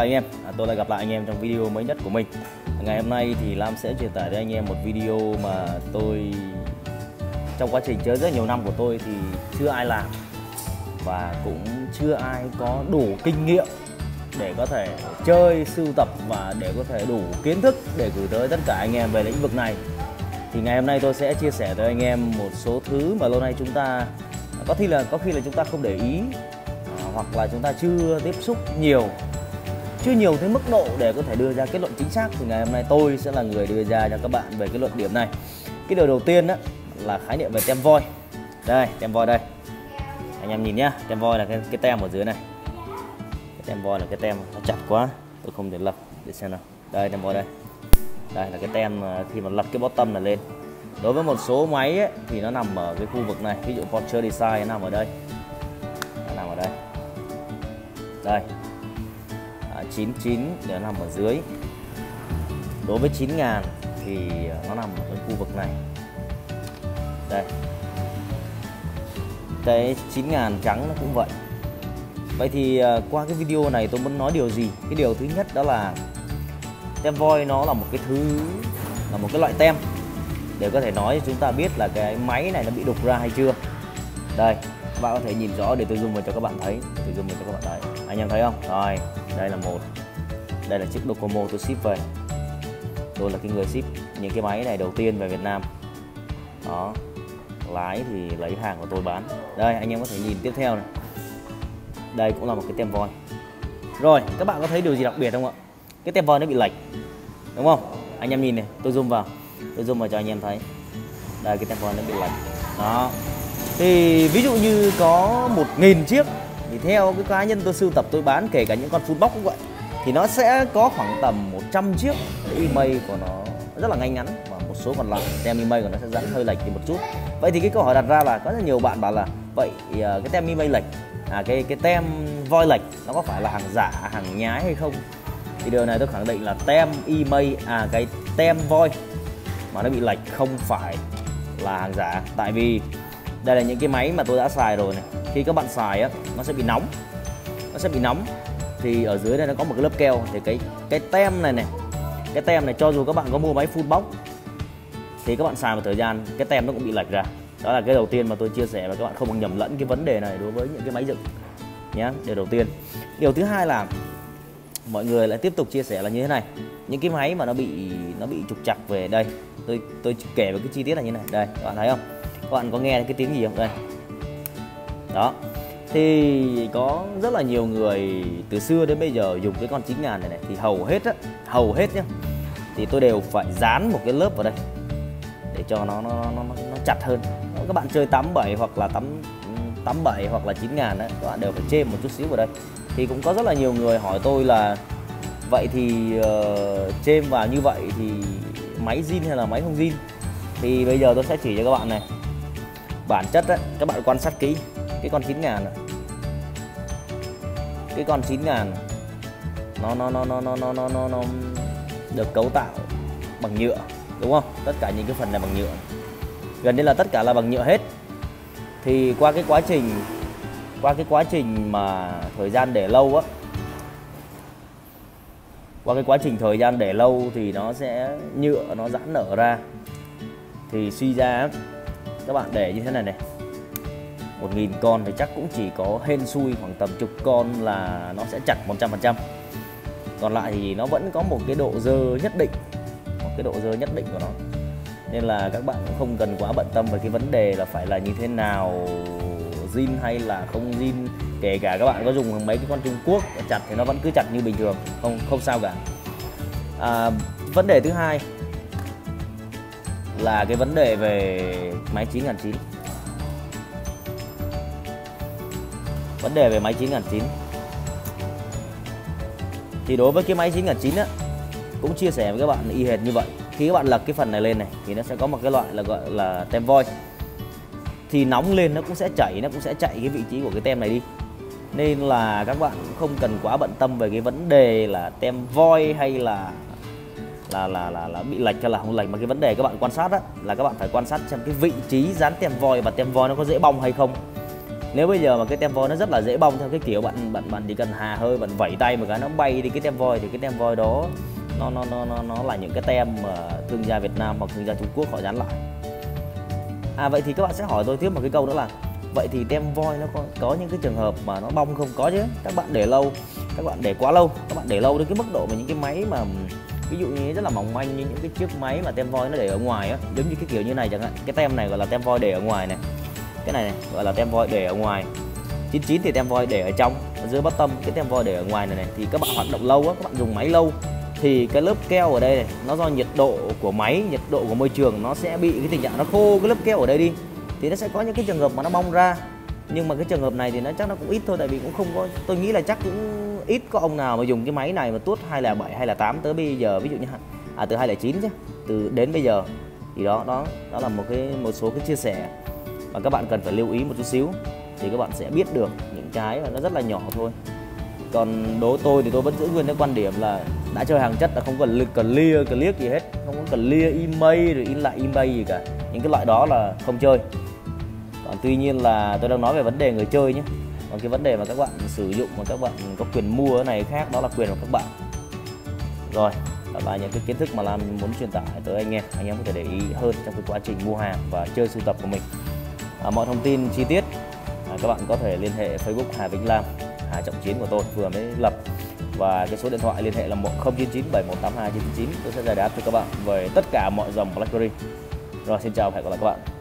anh em, tôi lại gặp lại anh em trong video mới nhất của mình. Ngày hôm nay thì Lam sẽ truyền tải cho anh em một video mà tôi trong quá trình chơi rất nhiều năm của tôi thì chưa ai làm và cũng chưa ai có đủ kinh nghiệm để có thể chơi, sưu tập và để có thể đủ kiến thức để gửi tới tất cả anh em về lĩnh vực này. Thì ngày hôm nay tôi sẽ chia sẻ tới anh em một số thứ mà lâu nay chúng ta có khi là chúng ta không để ý, hoặc là chúng ta chưa tiếp xúc nhiều tới mức độ để có thể đưa ra kết luận chính xác. Thì ngày hôm nay tôi sẽ là người đưa ra cho các bạn về cái luận điểm này. Cái điều đầu tiên đó là khái niệm về tem voi. Đây, tem voi đây. Anh em nhìn nhá, tem voi là cái tem ở dưới này. Cái tem voi là cái tem nó chặt quá, tôi không thể lật để xem nào. Đây, tem voi đây. Đây là cái tem khi mà lật cái bottom này lên. Đối với một số máy ấy, thì nó nằm ở cái khu vực này, ví dụ Porsche Design nó nằm ở đây. Nó nằm ở đây. Đây. 99 để nó nằm ở dưới. Đối với 9000 thì nó nằm ở cái khu vực này. Đây. Cái 9000 trắng nó cũng vậy. Vậy thì qua cái video này tôi muốn nói điều gì? Cái điều thứ nhất đó là tem voi nó là một cái thứ, là một cái loại tem để có thể nói cho chúng ta biết là cái máy này nó bị đục ra hay chưa. Đây, các bạn có thể nhìn rõ để tôi zoom vào cho các bạn thấy. Tôi zoom vào cho các bạn thấy. Anh em thấy không? Rồi, đây là một. Đây là chiếc Docomo tôi ship về. Tôi là cái người ship những cái máy này đầu tiên về Việt Nam. Đó. Lái thì lấy hàng của tôi bán. Đây, anh em có thể nhìn tiếp theo này. Đây cũng là một cái tem voi. Rồi, các bạn có thấy điều gì đặc biệt không ạ? Cái tem voi nó bị lệch, đúng không? Anh em nhìn này, tôi zoom vào cho anh em thấy. Đây, cái tem voi nó bị lệch. Đó. Thì ví dụ như có 1000 chiếc thì theo cái cá nhân tôi sưu tập tôi bán, kể cả những con full box cũng vậy, thì nó sẽ có khoảng tầm 100 chiếc cái email của nó rất là ngay ngắn, và một số còn lại tem email của nó sẽ dẫn hơi lệch đi một chút. Vậy thì cái câu hỏi đặt ra là có rất nhiều bạn bảo là vậy cái tem email lệch, cái tem voi lệch nó có phải là hàng giả, hàng nhái hay không? Thì điều này tôi khẳng định là tem email, cái tem voi mà nó bị lệch không phải là hàng giả. Tại vì đây là những cái máy mà tôi đã xài rồi này. Khi các bạn xài á, nó sẽ bị nóng. Thì ở dưới đây nó có một cái lớp keo. Thì cái tem này này, cái tem này cho dù các bạn có mua máy full box thì các bạn xài một thời gian cái tem nó cũng bị lệch ra. Đó là cái đầu tiên mà tôi chia sẻ, và các bạn không được nhầm lẫn cái vấn đề này đối với những cái máy dựng nhé. Điều đầu tiên. Điều thứ hai là mọi người lại tiếp tục chia sẻ là như thế này. Những cái máy mà nó bị trục trặc về đây. Tôi kể về cái chi tiết là như thế này. Đây, các bạn thấy không? Các bạn có nghe cái tiếng gì không? Đây. Đó. Thì có rất là nhiều người từ xưa đến bây giờ dùng cái con 9000 này thì hầu hết nhá. Thì tôi đều phải dán một cái lớp vào đây để cho nó chặt hơn. Các bạn chơi 87 hoặc là 87 hoặc là 9000 đấy, các bạn đều phải chêm một chút xíu vào đây. Thì cũng có rất là nhiều người hỏi tôi là vậy thì chêm vào như vậy thì máy zin hay là máy không zin? Thì bây giờ tôi sẽ chỉ cho các bạn này. Bản chất đấy, các bạn quan sát kỹ cái con 9000 này. Cái con 9000 nó được cấu tạo bằng nhựa, đúng không? Tất cả những cái phần này bằng nhựa. Gần như là tất cả là bằng nhựa hết. Thì qua cái quá trình mà thời gian để lâu á, qua cái quá trình thời gian để lâu thì nó sẽ nhựa nó giãn nở ra. Thì suy ra các bạn để như thế này này, 1000 con thì chắc cũng chỉ có hên xui khoảng tầm chục con là nó sẽ chặt 100%. Còn lại thì nó vẫn có một cái độ dơ nhất định, của nó. Nên là các bạn cũng không cần quá bận tâm về cái vấn đề là phải là như thế nào, zin hay là không zin. Kể cả các bạn có dùng mấy cái con Trung Quốc chặt thì nó vẫn cứ chặt như bình thường, không sao cả. Vấn đề thứ hai là cái vấn đề về máy 9009. Vấn đề về máy 9009 thì đối với cái máy 9009 á, cũng chia sẻ với các bạn y hệt như vậy. Khi các bạn lật cái phần này lên này thì nó sẽ có một cái loại là gọi là tem voi. Thì nóng lên nó cũng sẽ chảy, nó cũng sẽ chạy cái vị trí của cái tem này đi. Nên là các bạn không cần quá bận tâm về cái vấn đề là tem voi hay là bị lệch hay là không lệch, mà cái vấn đề các bạn quan sát đó là các bạn phải quan sát xem cái vị trí dán tem voi và tem voi nó có dễ bong hay không. Nếu bây giờ mà cái tem voi nó rất là dễ bong theo cái kiểu bạn chỉ cần hà hơi, bạn vẩy tay một cái nó bay đi cái tem voi, thì cái tem voi đó nó là những cái tem mà thương gia Việt Nam hoặc thương gia Trung Quốc họ dán lại. Vậy thì các bạn sẽ hỏi tôi tiếp một cái câu nữa là vậy thì tem voi nó có những cái trường hợp mà nó bong không? Có chứ. Các bạn để lâu, các bạn để quá lâu, các bạn để lâu đến cái mức độ mà những cái máy mà ví dụ như rất là mỏng manh, như những cái chiếc máy mà tem voi nó để ở ngoài á, giống như cái kiểu như này chẳng hạn. Cái tem này gọi là tem voi để ở ngoài này, cái này gọi là tem voi để ở ngoài. 99 thì tem voi để ở trong, ở dưới bottom. Cái tem voi để ở ngoài này thì các bạn hoạt động lâu á, các bạn dùng máy lâu thì cái lớp keo ở đây này, nó do nhiệt độ của máy, nhiệt độ của môi trường, nó sẽ bị cái tình trạng nó khô cái lớp keo ở đây đi, thì nó sẽ có những cái trường hợp mà nó bong ra. Nhưng mà cái trường hợp này thì nó chắc nó cũng ít thôi, tại vì cũng không có, tôi nghĩ là chắc cũng ít có ông nào mà dùng cái máy này mà tuốt 207, 208 tới bây giờ, ví dụ như từ 209 chứ, từ đến bây giờ. Thì đó là một số cái chia sẻ mà các bạn cần phải lưu ý một chút xíu, thì các bạn sẽ biết được những cái mà nó rất là nhỏ thôi. Còn đối tôi thì tôi vẫn giữ nguyên cái quan điểm là đã chơi hàng chất là không cần click gì hết, không có cần email rồi in lại email gì cả, những cái loại đó là không chơi. Còn tuy nhiên là tôi đang nói về vấn đề người chơi nhé, còn cái vấn đề mà các bạn sử dụng mà các bạn có quyền mua cái này khác, đó là quyền của các bạn. Rồi, đó là những cái kiến thức mà Lam muốn truyền tải tới anh em có thể để ý hơn trong cái quá trình mua hàng và chơi sưu tập của mình. Mọi thông tin chi tiết các bạn có thể liên hệ Facebook Hà Vĩnh Lam, Hà Trọng Chiến của tôi vừa mới lập, và cái số điện thoại liên hệ là 1099 7182 999. Tôi sẽ giải đáp cho các bạn về tất cả mọi dòng BlackBerry. Rồi, xin chào và hẹn gặp lại các bạn.